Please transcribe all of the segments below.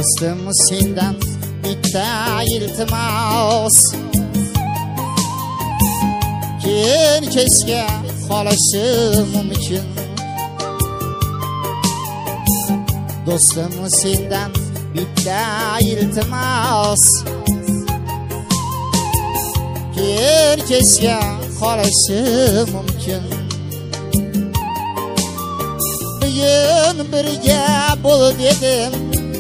do'stim sendan bitta iltimos, keyin kechga qolishim mumkin. Do'stim sendan bitta iltimos, keyin kechga qolishim mumkin. Bugun birga bo'l dedim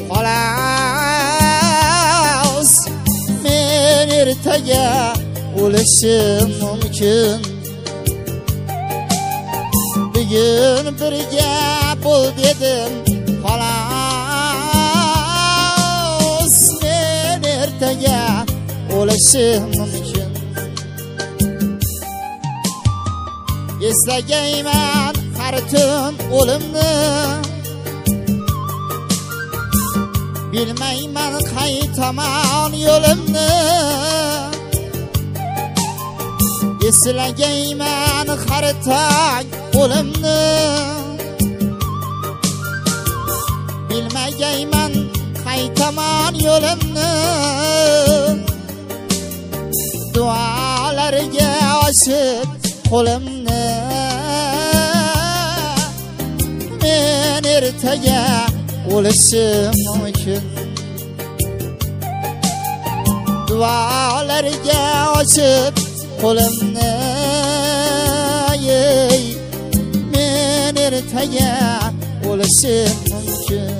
xolos, men ertaga o'lishim mumkin. Bugun birga bo'l dedim xolos, men ertaga o'lishim mumkin. Eslagayman har tun o'limni, bilmayman qaytaman yo'limni. Eslagayman har tun o'limni, bilmagayman qaytaman yo'limni. Duolarga ochib qo'limni, men ertaga o'lishim mumkin. Duolarga ochib qo'limni, men ertaga o'lishim mumkin.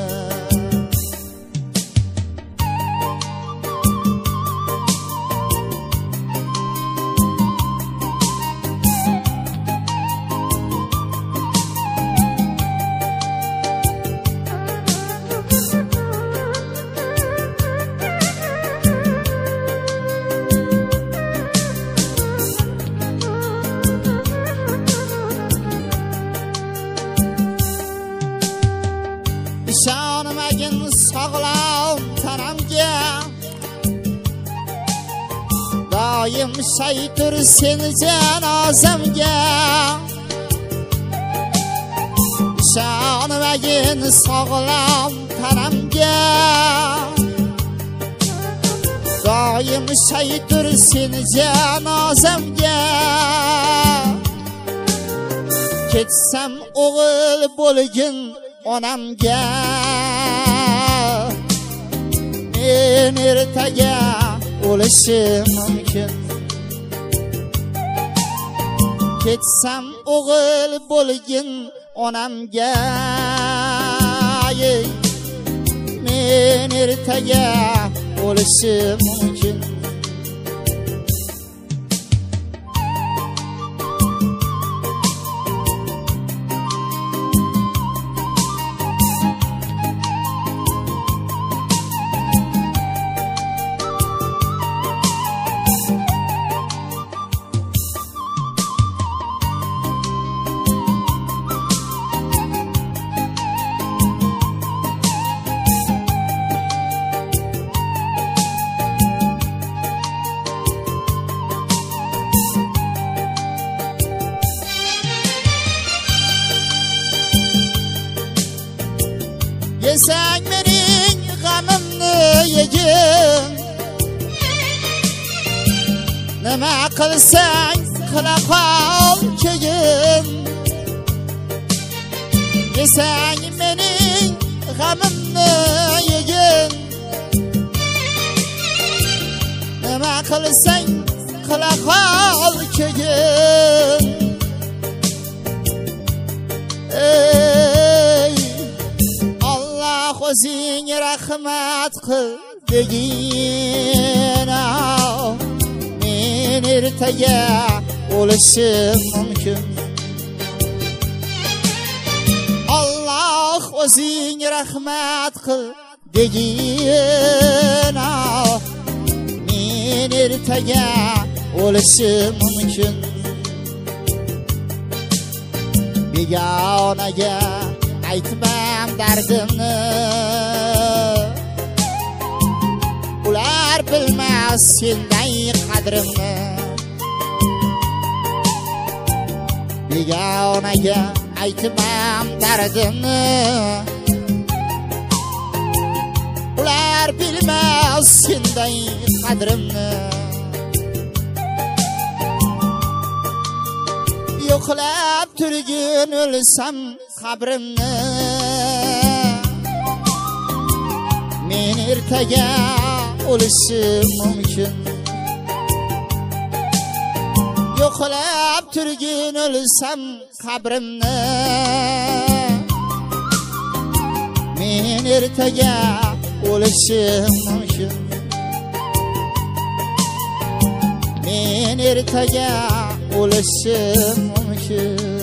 Ishonmagin sog'lom tanamga, doim shaytur seni janozamga. Ishonmagin sog'lom tanamga, doim shaytur seni janozamga. Ketsam o'g'il bo'lgin onamga, men ertaga o'lishim mumkin. Ketsam o'g'il bo'lgin onamga, men ertaga o'lishim mumkin. Yesang mening g'amimni yegin, nima qilsang qila qol keyin. Yesang mening g'amimni yegin, nima qilsang qila qol keyin. O'zing rahmat qil degin, men ertaga o'lishim mumkin. Alloh o'zing rahmat qil degin, men ertaga o'lishim mumkin. Begonaga aytmam dardimni, ular bilmas senday qadrimni. begonaga aytmam dardimni, bilmez senday qadrimni. Yo'qlab turgin o'lsam qabrimni, men ertaga o'lishim mumkin. Yo'qlab turgin o'lsam qabrimni, men ertaga o'lishim mumkin. Men ertaga o'lishim mumkin.